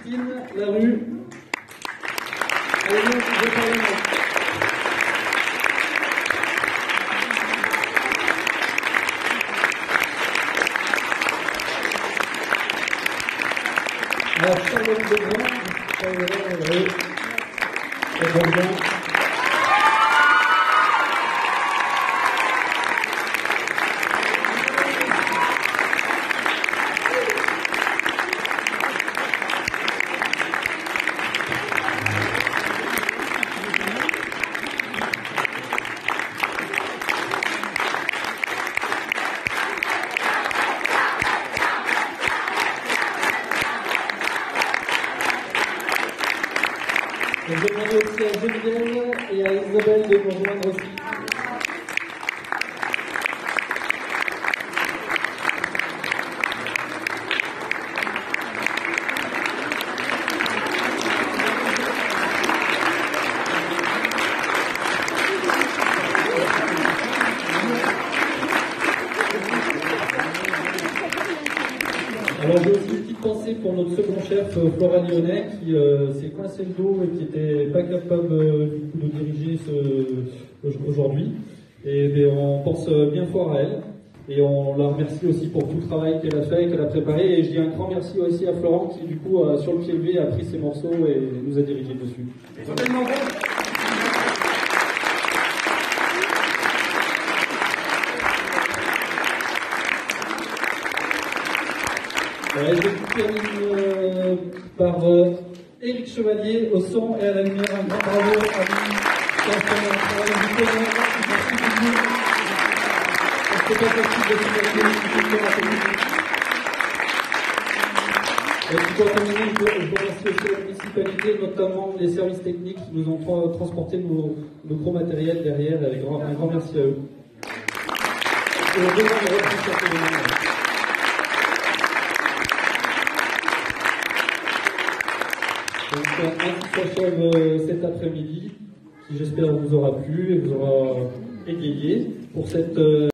Christine Larue. Allez, je parle. Alors, Charlotte Legrand, je demande aussi à Geneviève et à Isabelle de nous rejoindre aussi. Alors j'ai aussi une petite pensée pour notre second chef, Flora Lyonnais, qui s'est coincé le dos et qui n'était pas capable du coup de diriger aujourd'hui. Et on pense bien fort à elle. Et on la remercie aussi pour tout le travail qu'elle a fait, qu'elle a préparé. Et je dis un grand merci aussi à Florent qui du coup sur le pied levé a pris ses morceaux et nous a dirigés dessus. Je termine par Éric Chevalier au son et à la lumière. Un grand bravo à lui. Merci beaucoup. C'est pas possible de se Et pour terminer, je remercie aussi la municipalité, notamment les services techniques qui nous ont transporté nos gros matériels derrière. Un grand merci à eux. Et on demande de reprendre cet événement. Donc, ainsi s'achève cet après-midi, qui j'espère vous aura plu et vous aura égayé pour cette